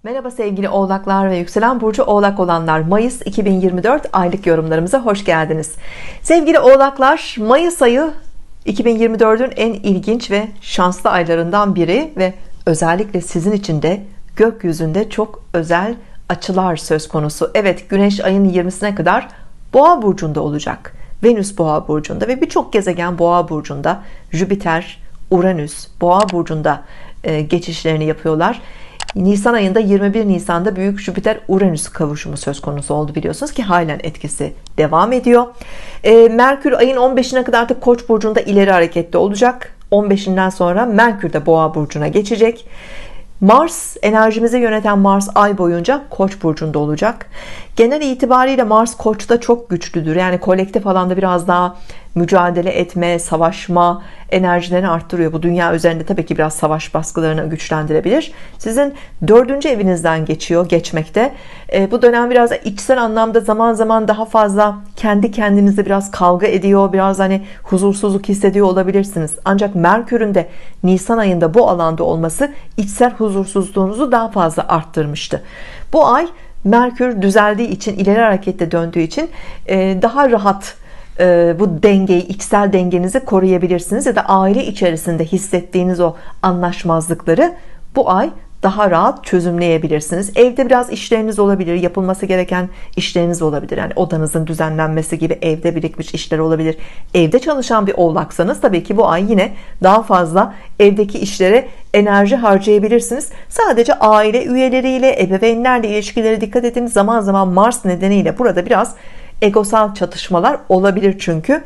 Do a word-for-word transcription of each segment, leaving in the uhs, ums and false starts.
Merhaba sevgili oğlaklar ve yükselen burcu oğlak olanlar, Mayıs iki bin yirmi dört aylık yorumlarımıza hoş geldiniz. Sevgili oğlaklar, Mayıs ayı iki bin yirmi dördün en ilginç ve şanslı aylarından biri ve özellikle sizin için de gökyüzünde çok özel açılar söz konusu. Evet, Güneş ayın yirmisine kadar Boğa burcunda olacak. Venüs Boğa burcunda ve birçok gezegen Boğa burcunda. Jüpiter, Uranüs Boğa burcunda e, geçişlerini yapıyorlar. Nisan ayında yirmi bir Nisan'da büyük Jüpiter Uranüs kavuşumu söz konusu oldu, biliyorsunuz ki halen etkisi devam ediyor. e, Merkür ayın on beşine kadar artık Koç burcunda ileri hareketli olacak. on beşinden sonra Merkür de Boğa burcuna geçecek. Mars, enerjimizi yöneten Mars ay boyunca Koç burcunda olacak. Genel itibariyle Mars Koç'ta çok güçlüdür. Yani kolektif alanda biraz daha mücadele etme, savaşma enerjilerini arttırıyor. Bu dünya üzerinde tabii ki biraz savaş baskılarını güçlendirebilir. Sizin dördüncü evinizden geçiyor, geçmekte. E, bu dönem biraz da içsel anlamda zaman zaman daha fazla kendi kendinizle biraz kavga ediyor, biraz hani huzursuzluk hissediyor olabilirsiniz. Ancak Merkür'ün de Nisan ayında bu alanda olması içsel huzursuzluğunuzu daha fazla arttırmıştı. Bu ay Merkür düzeldiği için, ileri harekette döndüğü için e, daha rahat bu dengeyi, içsel dengenizi koruyabilirsiniz ya da aile içerisinde hissettiğiniz o anlaşmazlıkları bu ay daha rahat çözümleyebilirsiniz. Evde biraz işleriniz olabilir, yapılması gereken işleriniz olabilir. Yani odanızın düzenlenmesi gibi evde birikmiş işler olabilir. Evde çalışan bir oğlaksanız tabii ki bu ay yine daha fazla evdeki işlere enerji harcayabilirsiniz. Sadece aile üyeleriyle, ebeveynlerle ilişkilere dikkat edin. Zaman zaman Mars nedeniyle burada biraz egosal çatışmalar olabilir çünkü.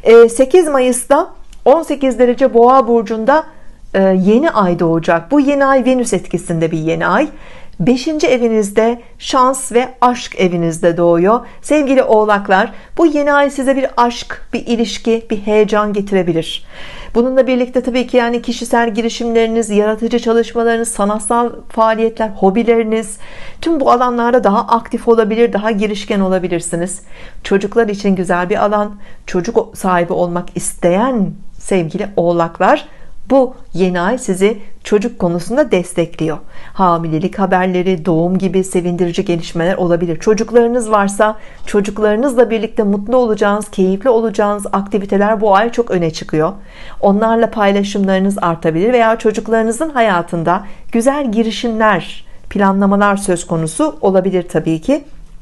sekiz Mayıs'ta on sekiz derece Boğa burcunda yeni ay doğacak. Bu yeni ay Venüs etkisinde bir yeni ay. beşinci evinizde, şans ve aşk evinizde doğuyor. Sevgili oğlaklar, bu yeni ay size bir aşk, bir ilişki, bir heyecan getirebilir. Bununla birlikte tabii ki yani kişisel girişimleriniz, yaratıcı çalışmalarınız, sanatsal faaliyetler, hobileriniz, tüm bu alanlarda daha aktif olabilir, daha girişken olabilirsiniz. Çocuklar için güzel bir alan. Çocuk sahibi olmak isteyen sevgili oğlaklar, bu yeni ay sizi çocuk konusunda destekliyor. Hamilelik haberleri, doğum gibi sevindirici gelişmeler olabilir. Çocuklarınız varsa çocuklarınızla birlikte mutlu olacağınız, keyifli olacağınız aktiviteler bu ay çok öne çıkıyor. Onlarla paylaşımlarınız artabilir veya çocuklarınızın hayatında güzel girişimler, planlamalar söz konusu olabilir tabii ki.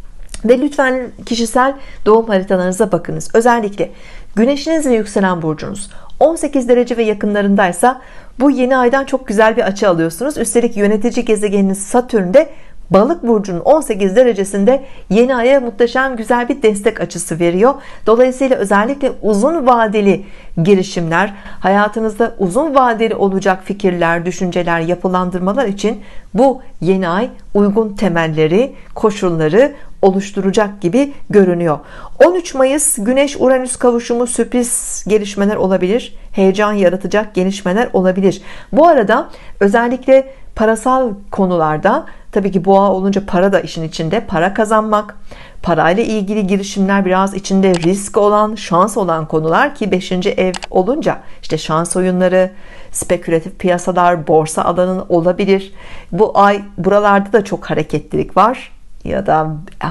Ve lütfen kişisel doğum haritalarınıza bakınız. Özellikle Güneşiniz ve yükselen burcunuz on sekiz derece ve yakınlarındaysa bu yeni aydan çok güzel bir açı alıyorsunuz. Üstelik yönetici gezegeniniz Satürn de Balık burcunun on sekiz derecesinde yeni aya muhteşem güzel bir destek açısı veriyor. Dolayısıyla özellikle uzun vadeli girişimler, hayatınızda uzun vadeli olacak fikirler, düşünceler, yapılandırmalar için bu yeni ay uygun temelleri, koşulları oluşturacak gibi görünüyor. on üç Mayıs Güneş Uranüs kavuşumu, sürpriz gelişmeler olabilir. Heyecan yaratacak gelişmeler olabilir. Bu arada özellikle parasal konularda, tabii ki boğa olunca para da işin içinde, para kazanmak, parayla ilgili girişimler, biraz içinde risk olan, şans olan konular ki beşinci ev olunca işte şans oyunları, spekülatif piyasalar, borsa alanı olabilir. Bu ay buralarda da çok hareketlilik var. Ya da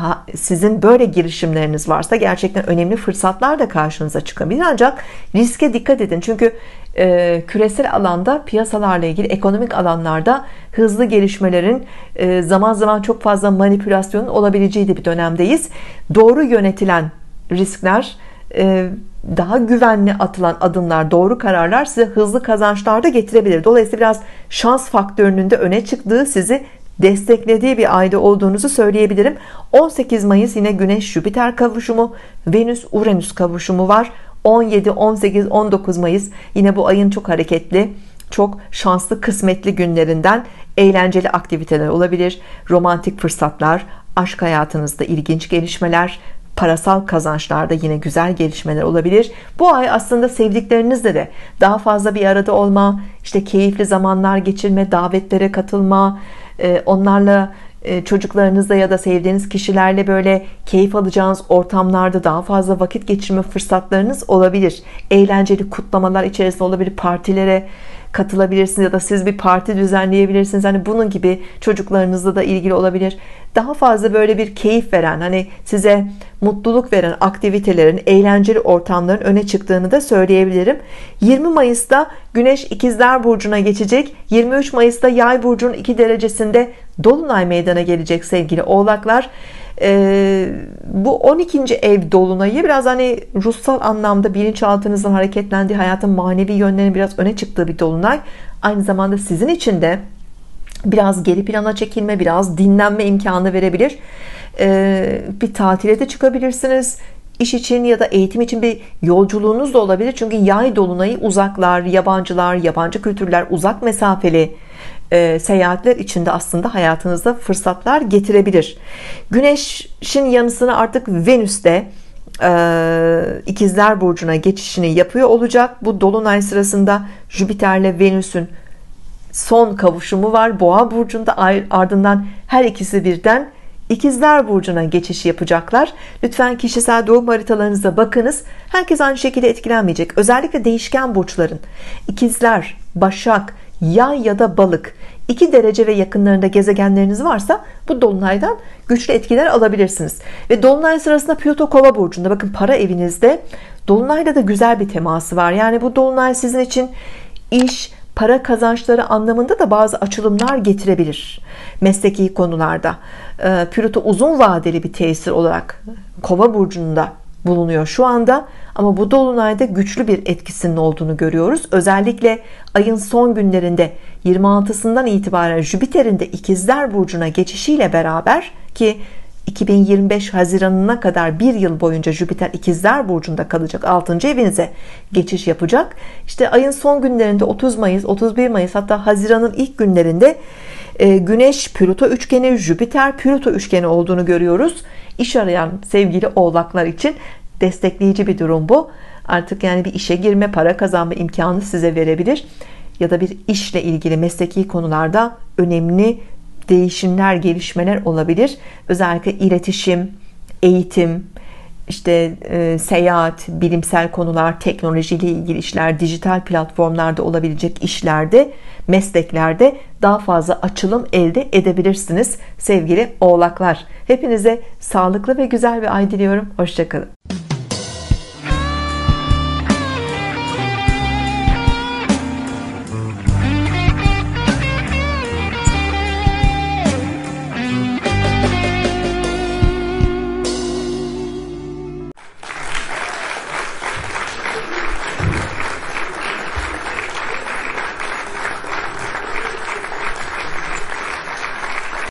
sizin böyle girişimleriniz varsa gerçekten önemli fırsatlar da karşınıza çıkabilir. Ancak riske dikkat edin. Çünkü e, küresel alanda piyasalarla ilgili, ekonomik alanlarda hızlı gelişmelerin, e, zaman zaman çok fazla manipülasyonun olabileceği de bir dönemdeyiz. Doğru yönetilen riskler, e, daha güvenli atılan adımlar, doğru kararlar size hızlı kazançlar da getirebilir. Dolayısıyla biraz şans faktörünün de öne çıktığı, sizi desteklediği bir ayda olduğunuzu söyleyebilirim. on sekiz Mayıs yine Güneş Jüpiter kavuşumu, Venüs Uranüs kavuşumu var. on yedi, on sekiz, on dokuz Mayıs yine bu ayın çok hareketli, çok şanslı, kısmetli günlerinden. Eğlenceli aktiviteler olabilir, romantik fırsatlar, aşk hayatınızda ilginç gelişmeler, parasal kazançlarda yine güzel gelişmeler olabilir. Bu ay aslında sevdiklerinizle de daha fazla bir arada olma, işte keyifli zamanlar geçirme, davetlere katılma, onlarla, çocuklarınızla ya da sevdiğiniz kişilerle böyle keyif alacağınız ortamlarda daha fazla vakit geçirme fırsatlarınız olabilir. Eğlenceli kutlamalar içerisinde olabilir, partilere katılabilirsiniz ya da siz bir parti düzenleyebilirsiniz. Hani bunun gibi çocuklarınızla da ilgili olabilir. Daha fazla böyle bir keyif veren, hani size mutluluk veren aktivitelerin, eğlenceli ortamların öne çıktığını da söyleyebilirim. yirmi Mayıs'ta Güneş İkizler Burcu'na geçecek. yirmi üç Mayıs'ta Yay Burcu'nun iki derecesinde Dolunay meydana gelecek sevgili Oğlaklar. Ee, bu on ikinci ev dolunayı biraz hani ruhsal anlamda bilinçaltınızın hareketlendiği, hayatın manevi yönlerinin biraz öne çıktığı bir dolunay. Aynı zamanda sizin için de biraz geri plana çekilme, biraz dinlenme imkanı verebilir. Ee, bir tatile de çıkabilirsiniz. İş için ya da eğitim için bir yolculuğunuz da olabilir. Çünkü yay dolunayı uzaklar, yabancılar, yabancı kültürler, uzak mesafeli e, seyahatler içinde aslında hayatınızda fırsatlar getirebilir. Güneşin yanı sıra artık Venüs de e, İkizler Burcu'na geçişini yapıyor olacak. Bu dolunay sırasında Jüpiter'le Venüs'ün son kavuşumu var Boğa burcunda, ardından her ikisi birden İkizler Burcu'na geçiş yapacaklar. Lütfen kişisel doğum haritalarınıza bakınız. Herkes aynı şekilde etkilenmeyecek. Özellikle değişken burçların İkizler, Başak, Yay ya da Balık iki derece ve yakınlarında gezegenleriniz varsa bu dolunaydan güçlü etkiler alabilirsiniz. Ve dolunay sırasında Plüto Kova burcunda, bakın para evinizde, dolunayda da güzel bir teması var. Yani bu dolunay sizin için iş, para kazançları anlamında da bazı açılımlar getirebilir. Mesleki konularda Plüto uzun vadeli bir tesir olarak Kova burcunda bulunuyor şu anda, ama bu dolunayda güçlü bir etkisinin olduğunu görüyoruz. Özellikle ayın son günlerinde yirmi altısından itibaren Jüpiter'in de İkizler Burcu'na geçişiyle beraber, ki iki bin yirmi beş Haziran'ına kadar bir yıl boyunca Jüpiter İkizler Burcu'nda kalacak, altıncı evinize geçiş yapacak. İşte ayın son günlerinde otuz Mayıs, otuz bir Mayıs, hatta Haziran'ın ilk günlerinde Güneş Plüto üçgeni, Jüpiter Plüto üçgeni olduğunu görüyoruz. İş arayan sevgili Oğlaklar için destekleyici bir durum bu. Artık yani bir işe girme, para kazanma imkanı size verebilir. Ya da bir işle ilgili mesleki konularda önemli değişimler, gelişmeler olabilir. Özellikle iletişim, eğitim, işte e, seyahat, bilimsel konular, teknolojiyle ilgili işler, dijital platformlarda olabilecek işlerde, mesleklerde daha fazla açılım elde edebilirsiniz sevgili Oğlaklar. Hepinize sağlıklı ve güzel bir ay diliyorum. Hoşça kalın.